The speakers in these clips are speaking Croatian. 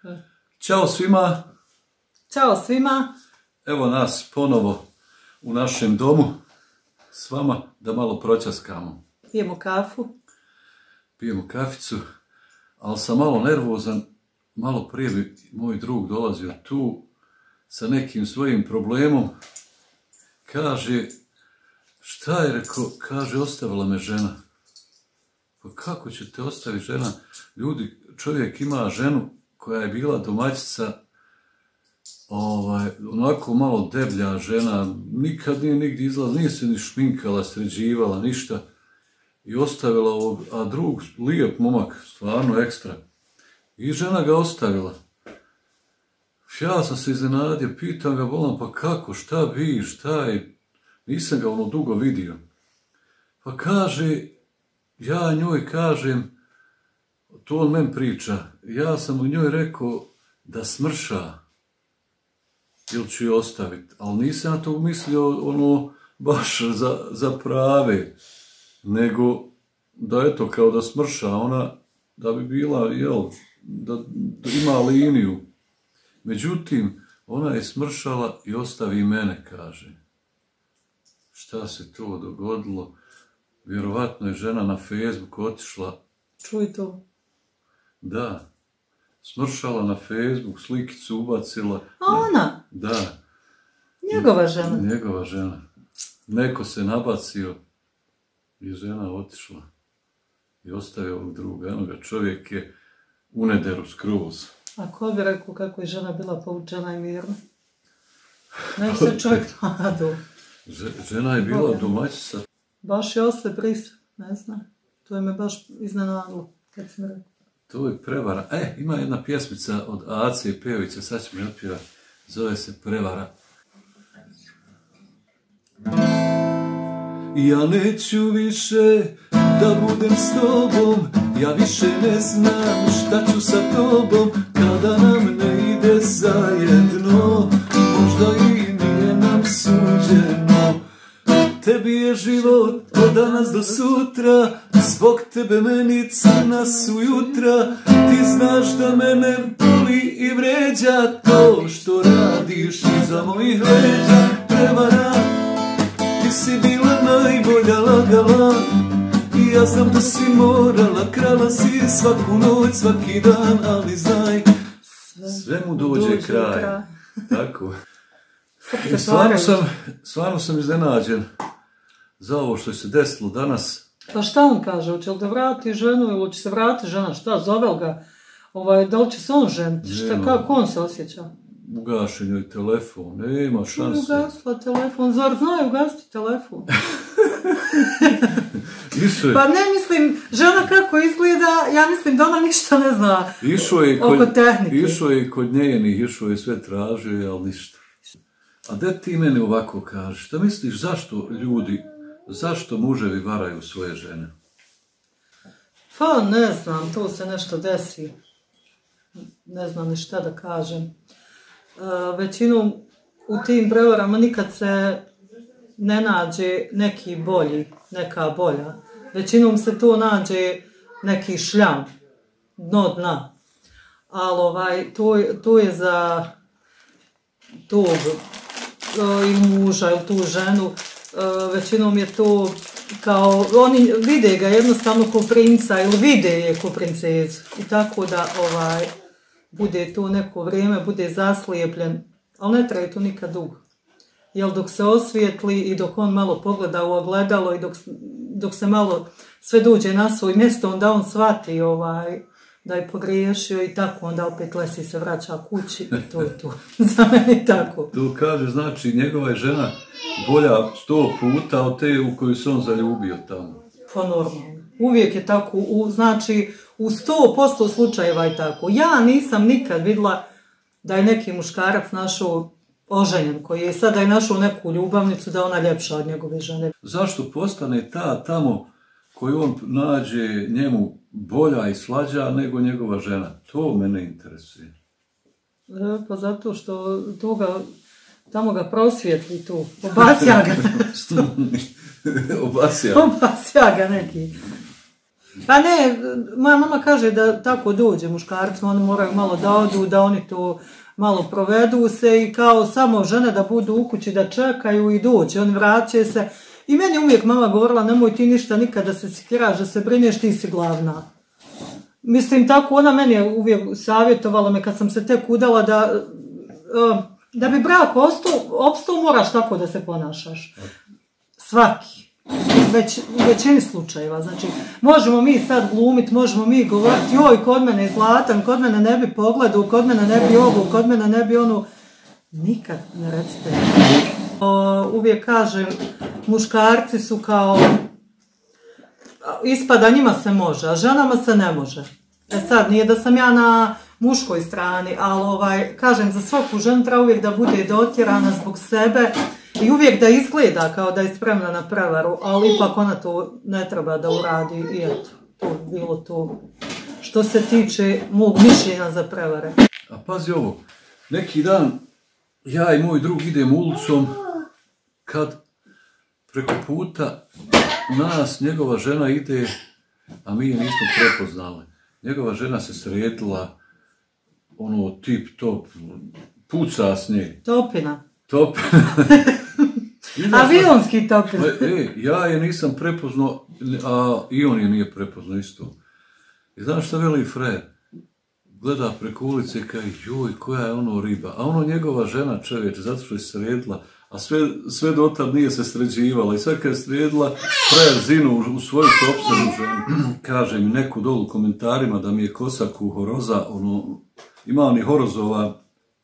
Ćao svima. Ćao svima. Evo nas ponovo u našem domu s vama da malo proćaskamo. Pijemo kafu. Pijemo kaficu, ali sam malo nervozan. Malo prije bi moj drug dolazio tu sa nekim svojim problemom. Kaže, šta je rekao? Kaže, ostavila me žena. Pa kako će te ostaviti žena? Ljudi, čovjek ima ženu koja je bila domaćica, onako malo deblja žena, nikad nije nigdje izlazila, nije se ni šminkala, sređivala, ništa. I ostavila ovog, a drug, lijep momak, stvarno ekstra. I žena ga ostavila. Ja sam se iznenadio, pitam ga, volam, pa kako, šta bi, šta je, nisam ga ono dugo vidio. Pa kaže, ja njoj kažem, to on men priča, ja sam u njoj rekao da smrša, ili ću je ostaviti, ali nisam na to mislio ono baš za prave, nego da eto kao da smrša, ona da bi bila, jel, da ima liniju. Međutim, ona je smršala i ostavi mene, kaže. Šta se to dogodilo? Vjerovatno je žena na Facebooku otišla. Čuj to. Da. Smršala na Facebook, slikicu ubacila. A ona? Da. Njegova žena. Njegova žena. Neko se nabacio i žena otišla. I ostavio ovog druga. Enoga, čovjek je u nederu skroz. A ko bi rekao kako je žena bila poučena i mirna? Ne se čovjek nadu. Žena je bila domaćica. Baš je osve bris, ne znam. To je me baš iznenadilo, kad sam rekao. To je prevara. Ima jedna pjesmica od Ace Pejovića, sad ću mi otpjevati. Zove se Prevara. Ja neću više da budem s tobom, ja više ne znam šta ću sa tobom, kada nam ne ide zajedno, možda i nije nam suđeno. Tebi je život od danas do sutra, zbog tebe meni crna su jutra. Ti znaš da mene boli i vređa to što radiš iza mojih leđa. Prevara, ti si bila najbolja, lagala, i ja znam da si morala, krala si svaku noć, svaki dan, ali znaj, sve mu dođe kraj. Tako. Stvarno sam iznenađen za ovo što se desilo danas. Pa šta on kaže, hoće li da vrati ženu ili će se vrati žena, šta, zove ga? Da li će se on ženiti, kako on se osjeća? Ugašen joj telefon, nema šanse. Ugasila telefon, zar znaju ugasiti telefon? Pa ne mislim, žena kako izgleda, ja mislim da ona ništa ne zna oko tehnike. Išao je kod njenih, išao je sve tražio, ali ništa. A da ti meni ovako kažeš, šta misliš zašto muževi varaju svoje žene? Pa ne znam, tu se nešto desi. Ne znam ni šta da kažem. Većinom u tim prevarama nikad se ne nađe neki bolji, neka bolja. Većinom se tu nađe neki šljam, dno dna. Ali to je za tog ili muža ili tu ženu, većinom je to kao, oni vide ga jednostavno ko princa ili vide je ko princezu. I tako da bude to neko vrijeme, bude zaslijepljen, ali ne traje to nikad dugo. Jer dok se osvijetli i dok on malo pogleda u ogledalo i dok se malo sve dođe na svoj mjesto, onda on shvati da je pogriješio i tako, onda opet lesi se vraća kući i to je to. Za mene tako. Tu kaže, znači, njegova je žena bolja 100 puta od te u koju se on zaljubio tamo. Pa normalno. Uvijek je tako, znači, u 100% slučajeva je tako. Ja nisam nikad vidjela da je neki muškarac našao oženjen, koji je sada je našao neku ljubavnicu, da ona ljepša od njegove žene. Zašto postane ta tamo koju on nađe njemu bolja i slađa nego njegova žena? To mene interesuje. Pa zato što tamo ga prosvjetli tu, obasja ga nešto. Obasja ga neki. Pa ne, moja mama kaže da tako dođe muškarcima, oni moraju malo da odu, da oni to malo provedu se i kao samo žene da budu u kući, da čekaju i dođe, oni vraćaju se. I meni uvijek mama govorila, nemoj ti ništa nikada da se sikiraš, da se brineš, ti si glavna. Mislim, tako ona meni je uvijek savjetovala me kad sam se tek udala da bi brak opstao moraš tako da se ponašaš. Svaki. U većini slučajeva. Znači, možemo mi sad glumiti, možemo mi govoriti, joj, kod mene je zlatan, kod mene ne bi pogledao, kod mene ne bi ovo, kod mene ne bi ono. Nikad ne recite. Uvijek kažem, muškarci su kao, ispada njima se može, a ženama se ne može. Sad, nije da sam ja na muškoj strani, ali kažem, za svaku ženu treba uvijek da bude dotjerana zbog sebe i uvijek da izgleda kao da je spremna na prevaru, ali ipak ona to ne treba da uradi i eto, to bi bilo to što se tiče mog mišljenja za prevare. A pazi ovo, neki dan ja i moj drug idemo ulicom kad preko puta nas njegova žena ide, a mi je nismo prepoznali. Njegova žena se sredila, ono tip top, puca s nje. Topina. Avionski topina. Ja je nisam prepoznao, a i on je nije prepoznao isto. I znaš šta veli Fred? Gleda preko ulice i kaže, joj, koja je ono riba. A ono njegova žena, čovječe, zato što je sredila, a sve dotad nije se sređivala. I sad kad je sredila, praje zinu u svoju sopstvenu ženu. Kaže mi neku dolu u komentarima da mi je kosak u horoza, ono, ima oni horozova,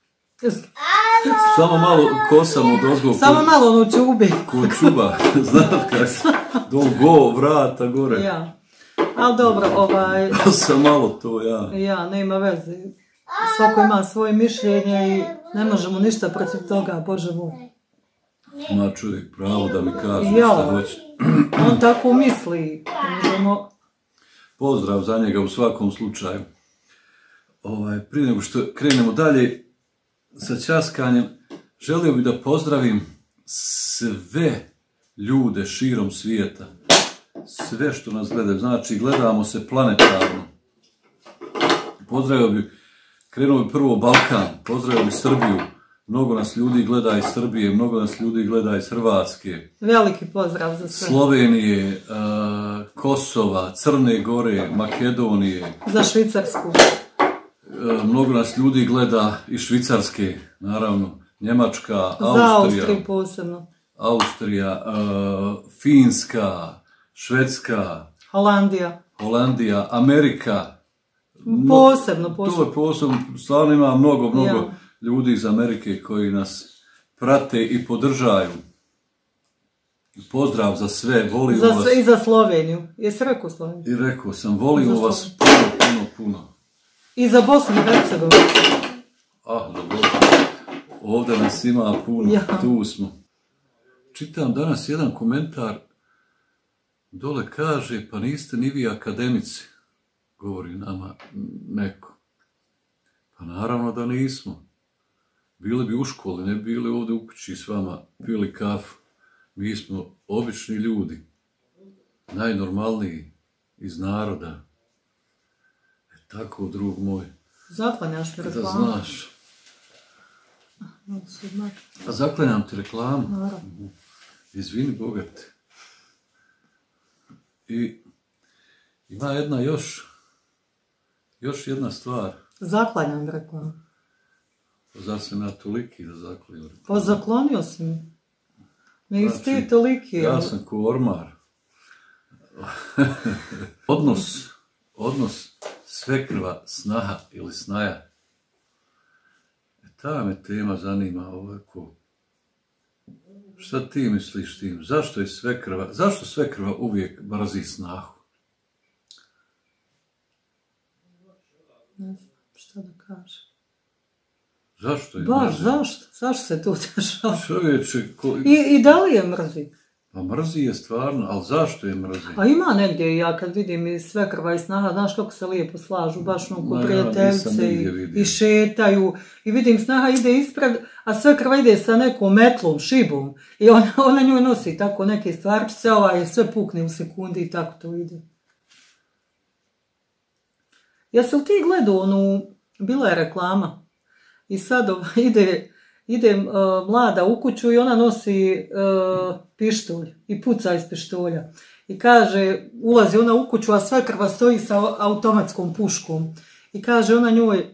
samo malo kosam od ozgo. Samo malo ono čubi. Kod čuba, znaš kako, do vrata gore. Ja. Ali dobro, sam malo to, ja. Ja, nema veze. Svako ima svoje mišljenje i ne možemo ništa protiv toga, Bože moj. Ima čovjek pravo da mi kaže šta hoće. On tako misli. Pozdrav za njega u svakom slučaju. Prije nego što krenemo dalje sa ćaskanjem, želio bih da pozdravim sve ljude širom svijeta. Sve što nas gledaju, znači gledamo se planetarno. Pozdravio bi, krenuo bi prvo Balkan, pozdravio bi Srbiju. Mnogo nas ljudi gleda iz Srbije, mnogo nas ljudi gleda iz Hrvatske. Veliki pozdrav za sve. Slovenije, Kosova, Crne Gore, Makedonije. Za Švicarsku. Mnogo nas ljudi gleda iz Švicarske, naravno. Njemačka, Austrija. Za Austriju posebno. Austrija, Finska, Švedska. Holandija, Amerika. Posebno. To je posebno, stvarno ima mnogo ljudi iz Amerike koji nas prate i podržaju. Pozdrav za sve, volimo vas. I za Sloveniju. Jesi rekao Sloveniju? I rekao sam, volimo vas puno. I za Bosnu i Hercegovinu. Za Bosnu. Ovdje nas ima puno, tu smo. Čitam danas jedan komentar, dole kaže, pa niste ni vi akademici, govori nama neko. Pa naravno da nismo. Bili bi u školi, ne bili ovdje u kući s vama, pili kafu. Mi smo obični ljudi, najnormalniji iz naroda. Tako, drug moj. Zaklanjaš ti reklamu? Da znaš. A zaklanjam ti reklamu? Naravno. Izvini, bogati. I ima jedna još jedna stvar. Zaklanjam reklamu. Zar sam ja toliki da zaklanjam reklamu? Pa zaklonio si mi. Nisi ti toliki. Ja sam ko ormar. Odnos svekrva, snaha ili snaja. Ta me tema zanima ovako. Šta ti misliš tim? Zašto svekrva uvijek mrzi snahu? Ne znam šta da kažem. Zašto je baš, mrzi? Zašto se to dešava? Čovječe, I da li je mrzi? Pa mrzi je stvarno, ali zašto je mrzi? A ima negdje, ja kad vidim i svekrva i snaha, znaš kako se lijepo slažu, baš ko prijateljce i šetaju. I vidim snaha ide ispred, a svekrva ide sa nekom metlom, šibom. I ona njoj nosi tako neke stvarčice, sve pukne u sekundi i tako to ide. Jesi li ti gledao onu, bila je reklama i sad ide mlada u kuću i ona nosi pištolj i puca iz pištolja. I kaže, ulazi ona u kuću, a svekrva stoji sa automatskom puškom. I kaže ona njoj,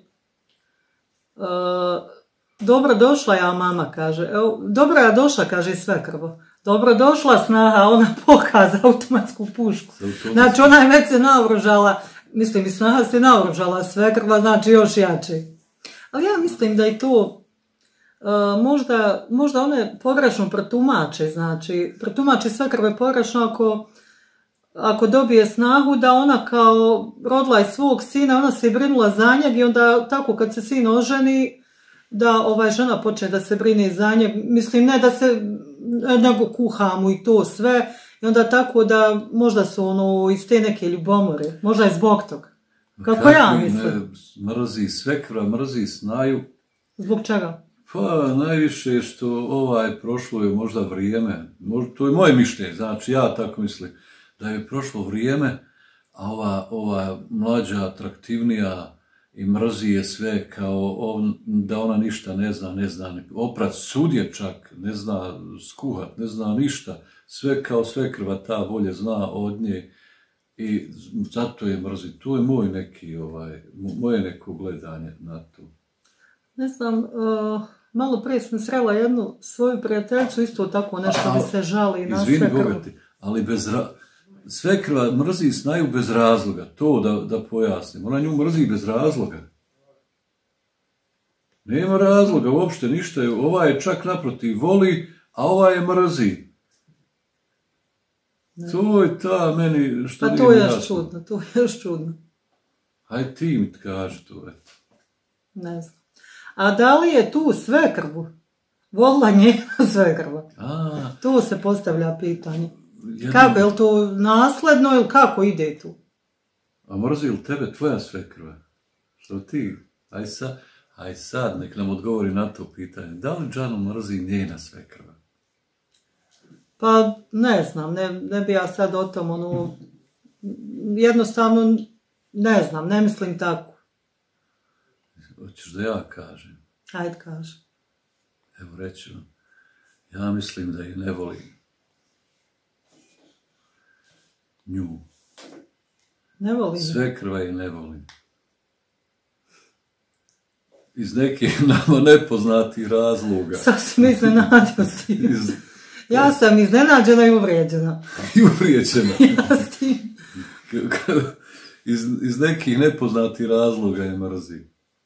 dobro došla ja mama, kaže. Dobro ja došla, kaže svekrva. Dobro došla snaha, ona pokaza automatsku pušku. Znači ona je već se naoružala, mislim i snaha se naoružala, svekrva znači još jače. Ali ja mislim da je to možda one pogrešno protumače, znači protumači svekrve pogrešno ako dobije snagu da ona kao rodila je svog sina, ona se brinula za njeg i onda tako kad se sin oženi da žena počne da se brine za njeg, mislim ne da se nego kuha mu i to sve i onda tako da možda su iz te neke ljubomore, možda je zbog toga. Kako ja mislim? Mrzi svekra, mrzi snaju. Zbog čega? Pa najviše što prošlo je možda vrijeme, to je moje mišljenje, znači ja tako mislim, da je prošlo vrijeme, a ova mlađa, atraktivnija i mrzi je sve kao da ona ništa ne zna, oprat sudje čak, ne zna skuhat, ne zna ništa, sve kao svekrva ta bolje zna od nje i zato je mrzi. To je moje neko gledanje na to. Ne znam, malo prije sam srela jednu svoju prijateljicu, isto tako nešto bi se žali na svekrvu. Izvini bogati, ali svekrva mrzi snaju bez razloga, to da pojasnim. Ona nju mrzi bez razloga. Nema razloga uopšte ništa, ova je čak naprotiv voli, a ova je mrzi. Ne. To je ta meni što nije jasno. To je još čudno. Hajde ti mi kaži to. Ne znam. A da li je tu svekrvu? Volila njena svekrva? Tu se postavlja pitanje. Kako, je li to nasledno ili kako ide tu? A mrzi li tebe tvoja svekrva? Što ti? Aj sad, nek nam odgovori na to pitanje. Da li Džanu mrzi njena svekrva? Pa ne znam, ne bi ja sad o tom, jednostavno ne znam, ne mislim tako. Hoćeš da ja kažem? Ajde kaži. Evo reći vam, ja mislim da je ne volim. Nju. Ne volim. Svekrva je ne volim. Iz nekih nama nepoznatih razloga. Sad si mi iznenadio s tim. Ja sam iznenađena i uvrijeđena. I uvrijeđena. Ja s tim. Iz nekih nepoznatih razloga je mrzi.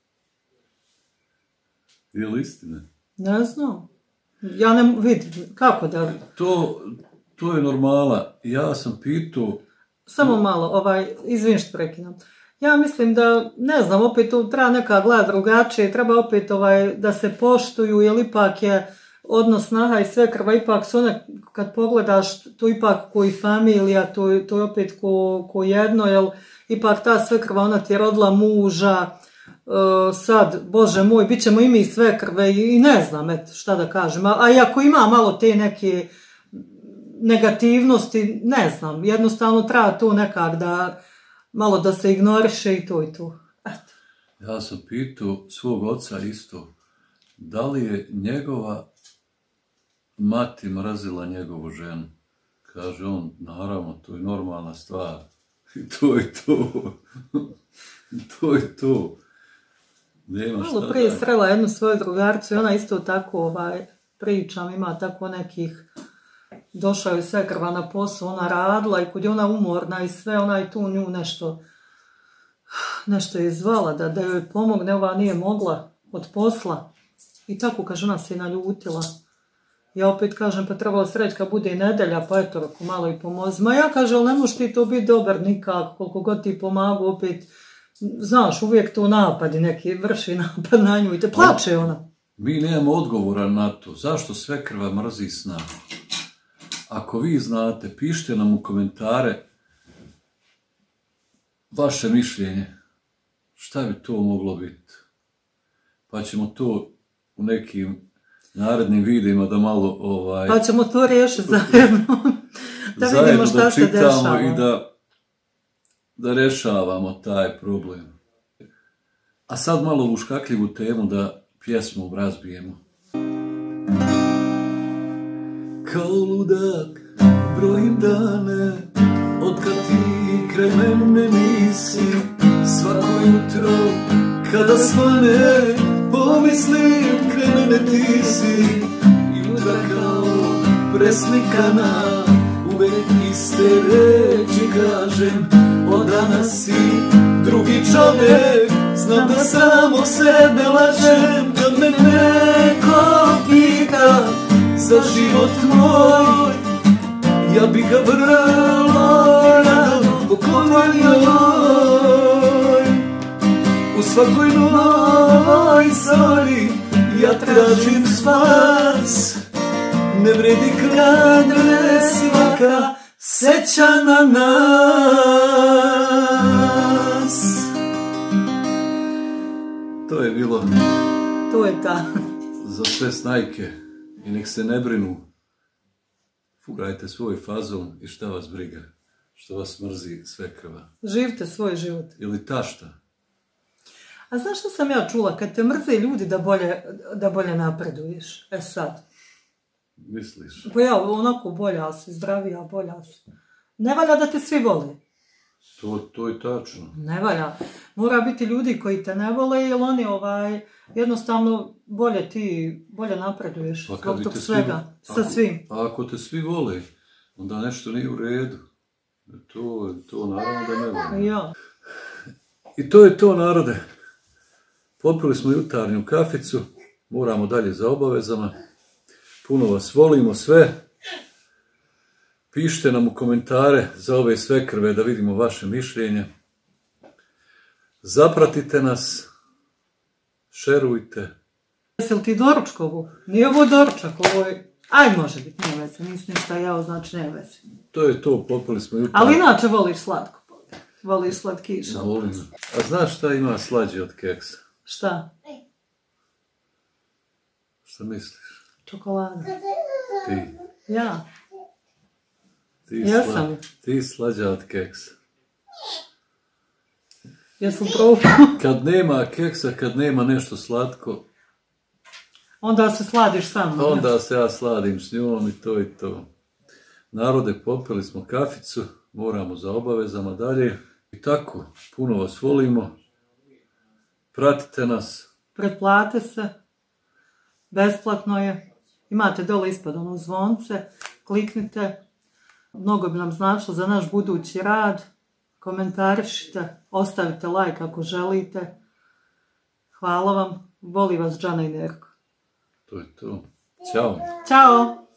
Je li istina? Ne znam. Ja ne vidim. Kako da... To je normala. Ja sam pitao... Samo malo, izvin što prekinem. Ja mislim da, ne znam, opet tu treba neka gleda drugačije, treba opet da se poštuju, jer ipak je odnos snaha i svekrva, ipak su one, kad pogledaš, to ipak koji familija, to je opet ko jedno, jer ipak ta svekrva, ona ti je rodila muža, sad, Bože moj, bit ćemo i mi svekrve i ne znam, šta da kažem, a i ako ima malo te neke negativnosti, ne znam, jednostavno treba tu nekak malo da se ignoriše i to i to. Eto. Ja sam pitao svog oca isto, da li je njegova mati mrazila njegovu ženu. Kaže on, naravno, to je normalna stvar. I to je to. To je to. Malo prije srela jednu svoju drugaricu i ona isto tako pričam, ima tako nekih, došla je svekrva na posao, ona radila i kod je ona umorna i sve, ona je tu nju nešto je zvala da joj pomogne, ova nije mogla od posla i tako, kaže, ona se naljutila. Ja opet kažem, pa trebalo sreći kad bude nedelja, pa eto, ako malo i pomozi. Ma ja kažem, ali ne možeš ti to biti dobar nikako, koliko god ti pomagu, opet, znaš, uvijek to napadi, neki vrši napad na nju i te plače ona. Mi nemamo odgovora na to, zašto svekrva mrzi snagu. Ako vi znate, pišite nam u komentare vaše mišljenje. Šta bi to moglo biti? Pa ćemo to u nekim narednim videima da malo... Pa ćemo to riješiti zajedno. Da vidimo šta se dešava. Zajedno da čitamo i da rješavamo taj problem. A sad malo u škakljivu temu da pjesmu razbijemo. Kao ludak brojim dane, otkad ti kraj mene nisi. Svako jutro kada svane, pomislim kraj mene ti si. Jutra kao preslikana, uvek iste reči kažem. Od danas si drugi čovjek, znam da samo sebe lažem. Kad me neko pita za život moj, ja bi ga vrlo rado poklonio. U svakoj novoj zori ja tražim spas, ne vredi kad svaka seća na nas. To je bilo. To je ta. Za sve snajke i nek se ne brinu. Furajte svoj fazon i šta vas briga, što vas mrzi svekrva. Živite svoj život. Ili tašta. A znaš što sam ja čula? Kad te mrze ljudi da bolje napreduješ. E sad. Misliš? Pa ja, onako bolja si, zdravija, bolja si. Ne valja da te svi vole. To je tačno. Ne valja. Mora biti ljudi koji te ne vole, jer oni jednostavno bolje napreduješ zbog tog svega, sa svim. A ako te svi vole, onda nešto nije u redu. To naravno da ne vole. Ja. I to je to, narode. Popili smo jutarnju kaficu, moramo dalje za obavezama. Puno vas volimo sve. Pišite nam u komentare za ove svekrve da vidimo vaše mišljenje. Zapratite nas, šerujte. Jesi li ti doručkovu? Nije ovo doručak, ovo je... Aj, može biti, nije veze, nisi ništa jeo, znači nije veze. To je to, popili smo jutarnju. Ali inače voliš slatko. Voliš slatkiša. Volim. A znaš šta ima slađe od keksa? Šta? Šta misliš? Čokolada. Ti. Ja. Ti slađa od keksa. Jesam probao? Kad nema keksa, kad nema nešto slatko, onda se sladiš sa mnom. Onda se ja sladim s njom i to je to. Narode, popili smo kaficu, moramo za obavezama dalje. I tako, puno vas volimo. Pratite nas. Pretplate se. Besplatno je. Imate dole ispod ono zvonce. Kliknite. Mnogo bi nam značilo za naš budući rad. Komentarišite. Ostavite like ako želite. Hvala vam. Voli vas Džana i Nerko. To je to. Ćao. Ćao.